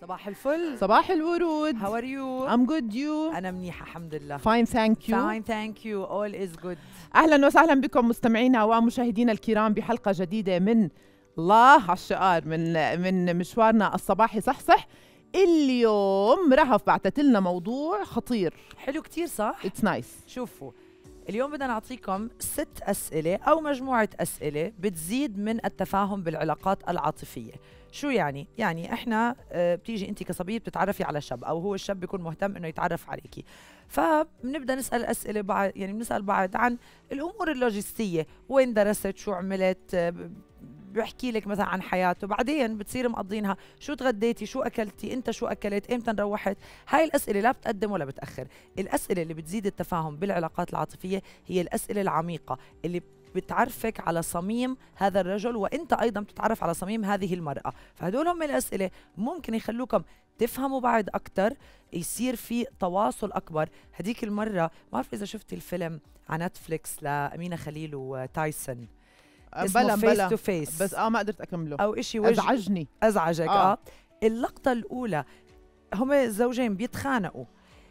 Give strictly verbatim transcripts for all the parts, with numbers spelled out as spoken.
صباح الفل. صباح الورود. How are you? I'm good you. أنا منيحة الحمد لله. Fine thank you. Fine thank you. All is good. أهلا وسهلا بكم مستمعينا ومشاهدينا الكرام بحلقة جديدة من الله على الشقار من من مشوارنا الصباحي صحصح. اليوم رهف بعتت لنا موضوع خطير. حلو كتير صح؟ It's nice. شوفوا اليوم بدنا نعطيكم ست أسئلة أو مجموعة أسئلة بتزيد من التفاهم بالعلاقات العاطفية. شو يعني؟ يعني إحنا آه بتيجي أنت كصبية بتتعرفي على شاب أو هو الشاب بيكون مهتم إنه يتعرف عليكي، فبنبدأ نسأل أسئلة بعض، يعني بنسأل بعض عن الأمور اللوجستية، وين درست، شو عملت، آه بحكي لك مثلا عن حياته، بعدين بتصير مقضينها شو تغديتي، شو اكلتي، انت شو اكلت، امتى روحت. هاي الاسئله لا بتقدم ولا بتاخر. الاسئله اللي بتزيد التفاهم بالعلاقات العاطفيه هي الاسئله العميقه اللي بتعرفك على صميم هذا الرجل، وانت ايضا بتتعرف على صميم هذه المراه. فهدول هم الاسئله ممكن يخلوكم تفهموا بعض اكثر، يصير في تواصل اكبر. هديك المره ما بعرف اذا شفتي الفيلم على نتفليكس لامينه خليل وتايسون، بلا بلا تو فيس، بس اه ما قدرت اكمله او اشي وجه ازعجني ازعجك. آه. اه اللقطه الاولى هم الزوجين بيتخانقوا،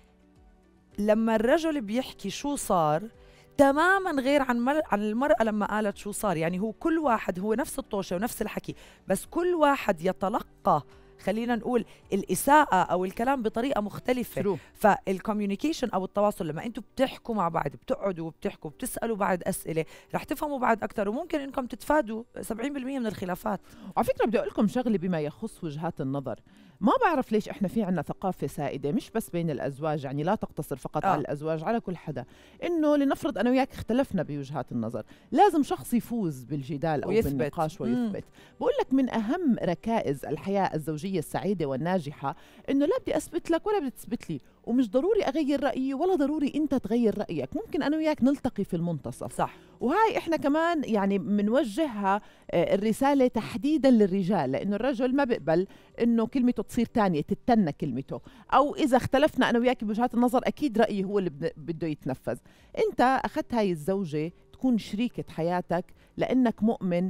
لما الرجل بيحكي شو صار تماما غير عن مر... عن المرأة لما قالت شو صار. يعني هو كل واحد هو نفس الطوشة ونفس الحكي، بس كل واحد يتلقى خلينا نقول الإساءة أو الكلام بطريقة مختلفة. فالكوميونيكيشن أو التواصل لما أنتوا بتحكوا مع بعض، بتقعدوا وبتحكوا بتسألوا بعض أسئلة، رح تفهموا بعض أكثر، وممكن إنكم تتفادوا سبعين بالمئة من الخلافات. وعلى فكرة بدي أقول لكم شغلة بما يخص وجهات النظر. ما بعرف ليش إحنا في عنا ثقافة سائدة مش بس بين الأزواج، يعني لا تقتصر فقط آه. على الأزواج، على كل حدا، إنه لنفرض أنا وياك اختلفنا بوجهات النظر، لازم شخص يفوز بالجدال أو ويثبت. بالنقاش ويثبت. بقول لك من أهم ركائز الحياة الزوجية السعيدة والناجحة إنه لا بدي أثبت لك ولا بدي تثبت لي، ومش ضروري أغير رأيي ولا ضروري أنت تغير رأيك، ممكن أنا وياك نلتقي في المنتصف. صح. وهاي إحنا كمان يعني منوجهها الرسالة تحديدا للرجال، لأنه الرجل ما بيقبل إنه كلمته تصير تانية تتنى كلمته، أو إذا اختلفنا أنا وياك بوجهات النظر أكيد رأيي هو اللي بده يتنفذ. أنت أخذت هاي الزوجة تكون شريكة حياتك لأنك مؤمن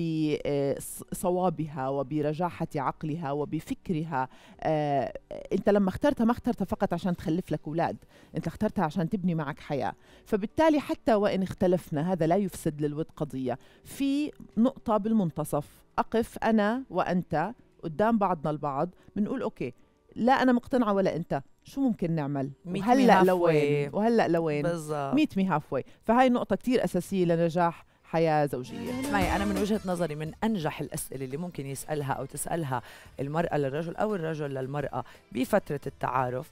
بصوابها وبرجاحة عقلها وبفكرها. آه، أنت لما اخترتها ما اخترتها فقط عشان تخلف لك أولاد، أنت اخترتها عشان تبني معك حياة. فبالتالي حتى وإن اختلفنا هذا لا يفسد للود قضية، في نقطة بالمنتصف أقف أنا وأنت قدام بعضنا البعض بنقول أوكي، لا أنا مقتنعة ولا أنت، شو ممكن نعمل وهلأ لوين وهلأ لوين بالضبط. ميت مي هاف واي. فهاي نقطة كتير أساسية لنجاح حياة زوجية. اسمعي، أنا من وجهة نظري من أنجح الأسئلة اللي ممكن يسألها أو تسألها المرأة للرجل أو الرجل للمرأة بفترة التعارف،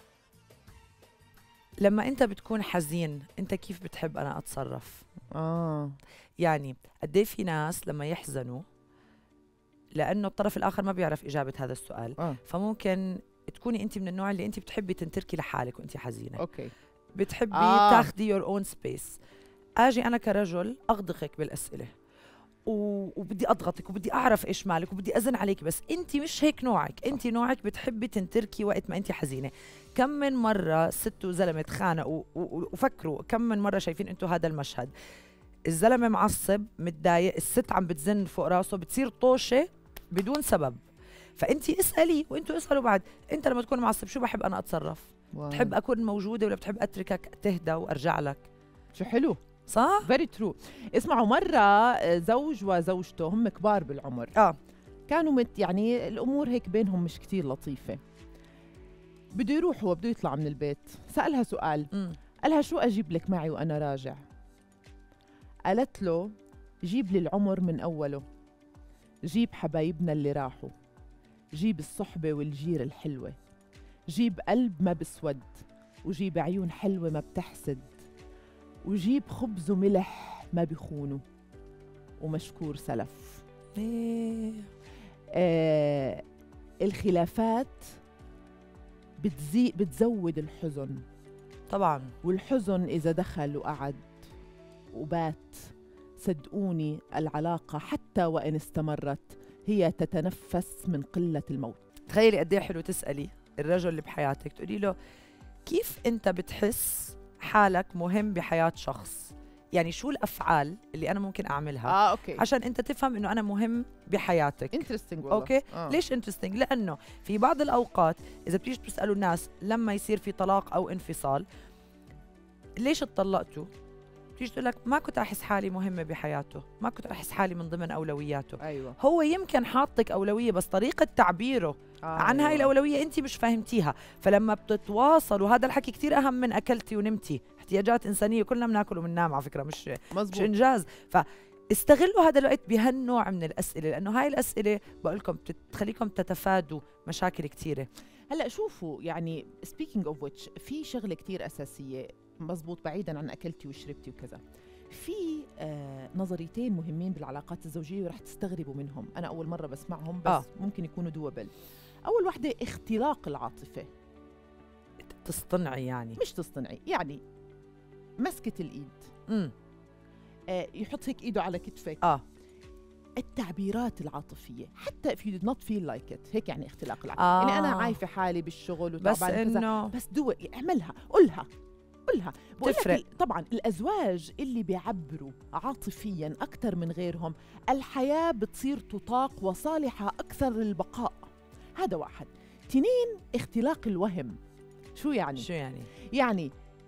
لما أنت بتكون حزين أنت كيف بتحب أنا أتصرف؟ آه. يعني قديه في ناس لما يحزنوا، لأنه الطرف الآخر ما بيعرف إجابة هذا السؤال، آه. فممكن تكوني أنت من النوع اللي أنت بتحبي تنتركي لحالك وأنت حزينة. أوكي. بتحبي آه. تاخدي your own space. أجي أنا كرجل أغدقك بالأسئلة وبدي أضغطك وبدي أعرف إيش مالك وبدي أزن عليك، بس أنت مش هيك نوعك. أنت نوعك بتحبي تنتركي وقت ما أنت حزينة. كم من مرة ست وزلمة تخانقوا وفكروا، كم من مرة شايفين أنتوا هذا المشهد، الزلمة معصب متضايق، الست عم بتزن فوق راسه، بتصير طوشة بدون سبب. فأنتي اسألي وأنتوا اسألوا بعد، أنت لما تكون معصب شو بحب أنا أتصرف؟ واو. بتحب أكون موجودة ولا بتحب أتركك تهدى وأرجع لك؟ شو حلو صح؟ فيري ترو. اسمعوا، مرة زوج وزوجته هم كبار بالعمر، آه. كانوا مت يعني الأمور هيك بينهم مش كتير لطيفة، بده يروح وبده يطلع من البيت، سألها سؤال م. قالها شو أجيب لك معي وأنا راجع؟ قالت له جيب لي العمر من أوله، جيب حبايبنا اللي راحوا، جيب الصحبة والجير الحلوة، جيب قلب ما بسود، وجيب عيون حلوة ما بتحسد، وجيب خبز وملح ما بيخونوا، ومشكور سلف. إيه. آه الخلافات بتزي بتزود الحزن طبعا، والحزن إذا دخل وقعد وبات صدقوني العلاقة حتى وإن استمرت هي تتنفس من قلة الموت. تخيلي قد ايه حلو تسألي الرجل اللي بحياتك تقولي له كيف أنت بتحس حالك مهم بحياة شخص؟ يعني شو الافعال اللي انا ممكن اعملها اه اوكي عشان انت تفهم انه انا مهم بحياتك. انترستنج والله. اوكي آه. ليش انترستنج؟ لانه في بعض الاوقات اذا بتيجي بتسالوا الناس لما يصير في طلاق او انفصال ليش اتطلقتوا، بتيجي تقول لك ما كنت احس حالي مهمه بحياته، ما كنت احس حالي من ضمن اولوياته. ايوه هو يمكن حاطك اولويه بس طريقه تعبيره آه عن أيوة. هاي الاولويه انت مش فاهمتيها، فلما بتتواصلوا هذا الحكي كتير اهم من اكلتي ونمتي، احتياجات انسانيه كلنا بناكل وبننام على فكره، مش مزبوط. مش انجاز. فاستغلوا هذا الوقت بهالنوع من الاسئله، لانه هاي الاسئله بقول لكم بتخليكم تتفادوا مشاكل كثيره. هلا شوفوا يعني speaking of which في شغله كتير اساسيه مزبوط بعيدا عن اكلتي وشربتي وكذا، في آه نظريتين مهمين بالعلاقات الزوجيه ورح تستغربوا منهم، انا اول مره بسمعهم بس آه. ممكن يكونوا دوبل. اول وحده اختلاق العاطفه. تصطنعي يعني مش تصطنعي، يعني مسكه الايد، امم آه يحط هيك ايده على كتفك، اه التعبيرات العاطفيه حتى if you did not feel like it، هيك يعني اختلاق العاطفه. آه. يعني انا عايفه حالي بالشغل بس وتعبانه كذا، انه بس دو اعملها، قولها قولها. بقول تفرق. لك طبعا الازواج اللي بيعبروا عاطفيا اكثر من غيرهم الحياه بتصير تطاق وصالحه اكثر للبقاء. هذا واحد. تنين اختلاق الوهم. شو يعني؟ شو يعني؟ يعني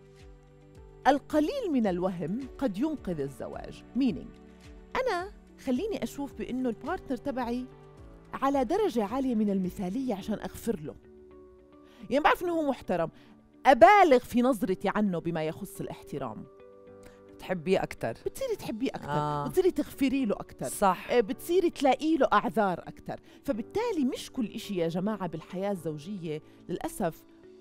القليل من الوهم قد ينقذ الزواج. meaning انا خليني اشوف بانه البارتنر تبعي على درجه عاليه من المثاليه عشان اغفر له، يعني بعرف انه هو محترم، أبالغ في نظرتي عنه بما يخص الاحترام، تحبيه أكتر، بتصيري تحبيه أكتر، آه. بتصيري تغفري له أكتر، صح، بتصيري تلاقي له أعذار أكتر. فبالتالي مش كل إشي يا جماعة بالحياة الزوجية للأسف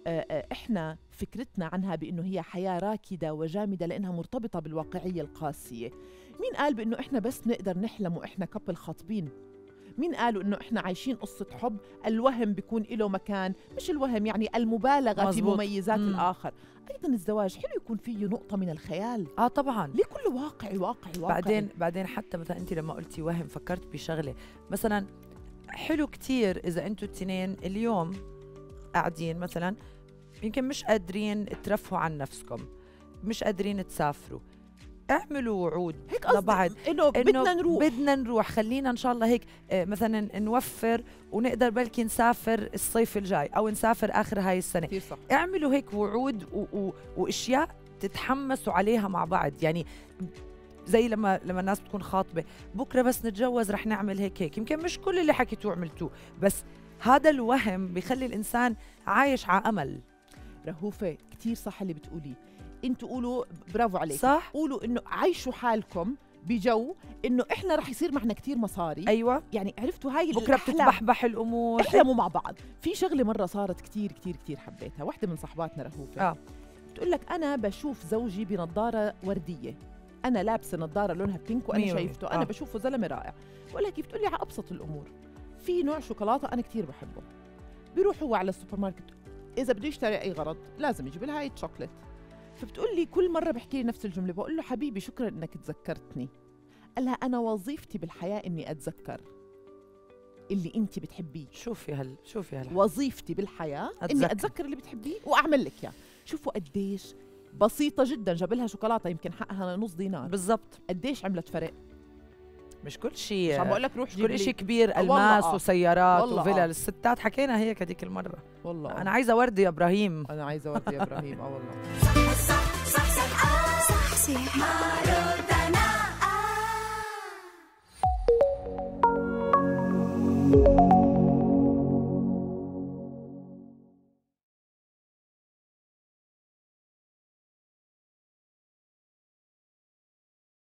إحنا فكرتنا عنها بأنه هي حياة راكدة وجامدة لأنها مرتبطة بالواقعية القاسية. مين قال بأنه إحنا بس نقدر نحلم وإحنا كابل خاطبين؟ مين قالوا إنه إحنا عايشين قصة حب الوهم بيكون له مكان؟ مش الوهم يعني المبالغة مزبوط. في مميزات مم. الآخر. أيضا الزواج حلو يكون فيه نقطة من الخيال. آه طبعاً، ليه كله واقعي واقعي واقعي. بعدين بعدين حتى مثلا أنت لما قلتي وهم فكرت بشغلة، مثلا حلو كتير إذا أنتوا التنين اليوم قاعدين مثلا يمكن مش قادرين ترفهوا عن نفسكم، مش قادرين تسافروا، اعملوا وعود هيك لبعض انه بدنا نروح بدنا نروح خلينا ان شاء الله هيك آه مثلا نوفر ونقدر بلكي نسافر الصيف الجاي او نسافر اخر هاي السنه. كثير صح. اعملوا هيك وعود و- و- واشياء تتحمسوا عليها مع بعض، يعني زي لما لما الناس بتكون خاطبه بكره بس نتجوز رح نعمل هيك هيك، يمكن مش كل اللي حكيتوه عملتوه، بس هذا الوهم بيخلي الانسان عايش على امل. رهوفه كثير صح اللي بتقوليه، انتوا قولوا برافو عليك، صح، قولوا انه عيشوا حالكم بجو انه احنا رح يصير معنا كتير مصاري. ايوه يعني عرفتوا هاي بكره بتتبحبح الامور، احلموا مع بعض. في شغله مره صارت كتير كتير كتير حبيتها، واحده من صحباتنا رهوفه اه بتقول لك انا بشوف زوجي بنظاره ورديه، انا لابسه نظاره لونها بينك وانا شايفته انا آه. بشوفه زلمه رائع. بقول لها كيف؟ بتقول لي على ابسط الامور، في نوع شوكولاته انا كتير بحبه، بيروح هو على السوبر ماركت اذا بده يشتري اي غرض لازم يجيب لها هاي الشوكليت. فبتقول لي كل مره بحكي لي نفس الجمله، بقول له حبيبي شكرا انك تذكرتني. قال لها انا وظيفتي بالحياه اني اتذكر اللي انت بتحبيه. شوفي هال شوفي هال وظيفتي بالحياه أتذكر. اني اتذكر اللي بتحبيه واعمل لك اياه. شوفوا قديش بسيطه جدا، جاب لها شوكولاته يمكن حقها نص دينار، بالضبط، قديش عملت فرق. مش كل شيء، مش عم بقول لك روح مش جيب كل شيء لي كبير الماس آه. وسيارات وفلل آه. الستات حكينا هيك هذيك المره. والله انا عايزه ورده يا ابراهيم، انا عايزه ورده يا ابراهيم. اه والله صح صح صح صح صح صح